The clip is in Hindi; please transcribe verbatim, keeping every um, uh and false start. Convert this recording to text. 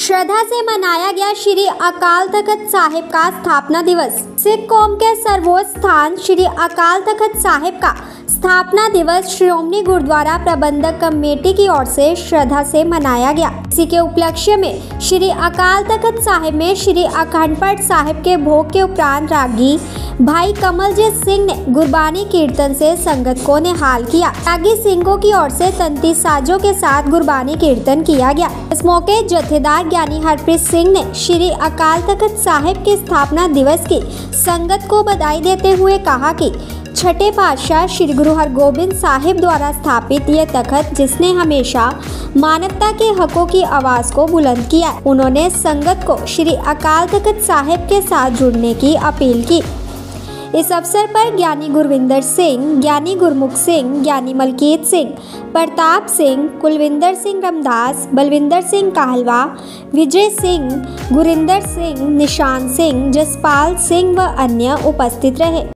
श्रद्धा से मनाया गया श्री अकाल तख्त साहिब का स्थापना दिवस। सिख कौम के सर्वोच्च स्थान श्री अकाल तख्त साहिब का स्थापना दिवस श्रोमणी गुरुद्वारा प्रबंधक कमेटी की ओर से श्रद्धा से मनाया गया। इसी के उपलक्ष्य में श्री अकाल तख्त साहिब में श्री अखंड पाठ साहिब के भोग के उपरांत रागी भाई कमलजीत सिंह ने गुरबानी कीर्तन से संगत को निहाल किया। रागी सिंहों की ओर से तंती साजों के साथ गुरबानी कीर्तन किया गया। इस मौके जत्थेदार ज्ञानी हरप्रीत सिंह ने श्री अकाल तख्त साहिब के स्थापना दिवस की संगत को बधाई देते हुए कहा कि छठे पातशाह श्री गुरु हरगोबिंद साहिब द्वारा स्थापित ये तख्त जिसने हमेशा मानवता के हकों की आवाज़ को बुलंद किया। उन्होंने संगत को श्री अकाल तख्त साहिब के साथ जुड़ने की अपील की। इस अवसर पर ज्ञानी गुरविंदर सिंह, ज्ञानी गुरमुख सिंह, ज्ञानी मलकीत सिंह, प्रताप सिंह, कुलविंदर सिंह रमदास, बलविंदर सिंह काहलवा, विजय सिंह, गुरिंदर सिंह, निशान सिंह, जसपाल सिंह व अन्य उपस्थित रहे।